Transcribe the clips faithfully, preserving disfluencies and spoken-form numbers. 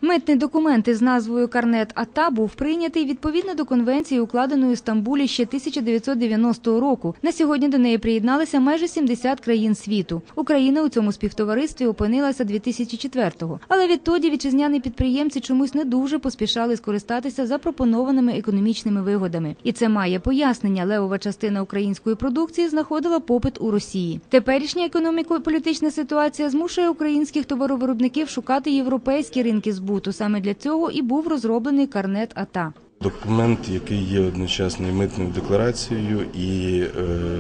Митний документ із назвою «Карнет АТА» був прийнятий відповідно до конвенції, укладеної у Стамбулі ще тисяча дев'ятсот дев'яностого року. На сьогодні до неї приєдналися майже сімдесят країн світу. Україна у цьому співтоваристві опинилася дві тисячі четвертого. Але відтоді вітчизняні підприємці чомусь не дуже поспішали скористатися запропонованими економічними вигодами. І це має пояснення. Левова частина української продукції знаходила попит у Росії. Теперішня економіко-політична ситуація змушує українських товаровиробників шукати європейські ринки збуту. Саме для цього і був розроблений «Карнет АТА». Документ, який є одночасно і митною декларацією, і е,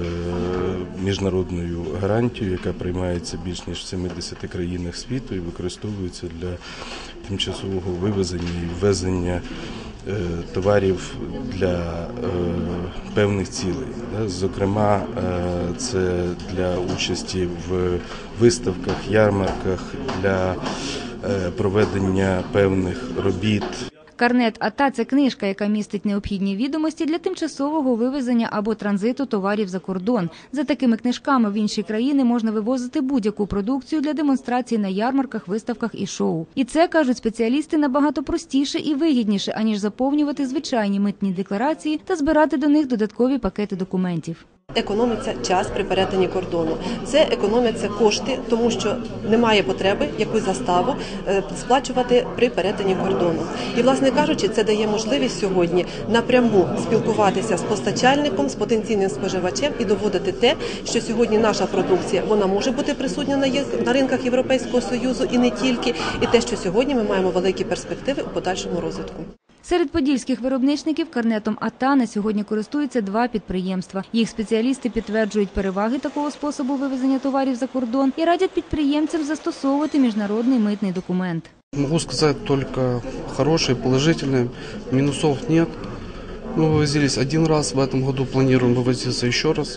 міжнародною гарантією, яка приймається більш ніж в сімдесяти країнах світу і використовується для тимчасового вивезення і ввезення е, товарів для е, певних цілей. Зокрема, е, це для участі в виставках, ярмарках, для проведення певних робіт. «Карнет АТА» – це книжка, яка містить необхідні відомості для тимчасового вивезення або транзиту товарів за кордон. За такими книжками в інші країни можна вивозити будь-яку продукцію для демонстрації на ярмарках, виставках і шоу. І це, кажуть спеціалісти, набагато простіше і вигідніше, аніж заповнювати звичайні митні декларації та збирати до них додаткові пакети документів. Економиться час при перетині кордону. Це економляться кошти, тому що немає потреби якусь заставу сплачувати при перетині кордону. І, власне кажучи, це дає можливість сьогодні напряму спілкуватися з постачальником, з потенційним споживачем і доводити те, що сьогодні наша продукція, вона може бути присутня на ринках Європейського Союзу і не тільки, і те, що сьогодні ми маємо великі перспективи у подальшому розвитку. Серед подільських виробничників «Карнетом АТА» на сьогодні користуються два підприємства. Їх спеціалісти підтверджують переваги такого способу вивезення товарів за кордон і радять підприємцям застосовувати міжнародний митний документ. Могу сказать только хорошие, положительные, минусов нет. Мы вывозились один раз, в этом году планируем вывозиться еще раз.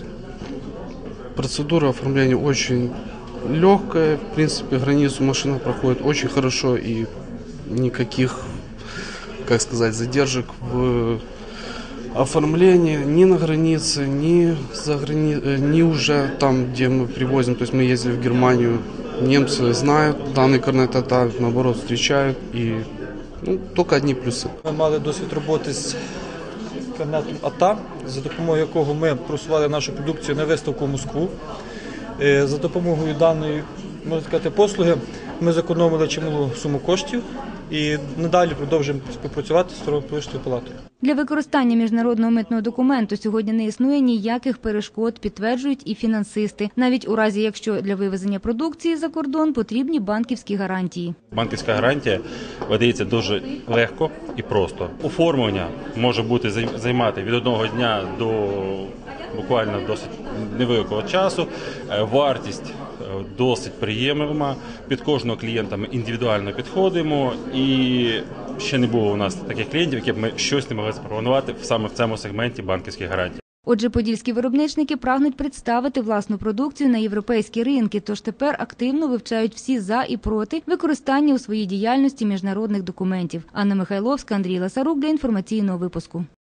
Процедура оформления очень легкая, в принципе, границу машина проходит очень хорошо и никаких, как сказать, задержек в оформлении ни на границе, ни, за грани... ни уже там, где мы привозим. То есть мы ездили в Германию, немцы знают данный «Карнет АТА», наоборот, встречают, и ну, только одни плюси. Ми мали досвід роботи з «Карнетом АТА», за допомогою якого ми просували нашу продукцію на виставку в Москву. За допомогою даної, можна сказати, послуги ми зекономили чималу суму коштів і надалі продовжуємо співпрацювати з торгово-промисловою палатою. Для використання міжнародного митного документу сьогодні не існує ніяких перешкод, підтверджують і фінансисти. Навіть у разі, якщо для вивезення продукції за кордон потрібні банківські гарантії. Банківська гарантія видається дуже легко і просто. Оформлення може бути займати від одного дня до буквально досить невеликого часу. Вартість досить приємна. Під кожного клієнта ми індивідуально підходимо. І ще не було у нас таких клієнтів, які б ми щось не могли запропонувати саме в цьому сегменті банківських гарантій. Отже, подільські виробничники прагнуть представити власну продукцію на європейські ринки, тож тепер активно вивчають всі за і проти використання у своїй діяльності міжнародних документів. Анна Михайловська, Андрій Ласарук для інформаційного випуску.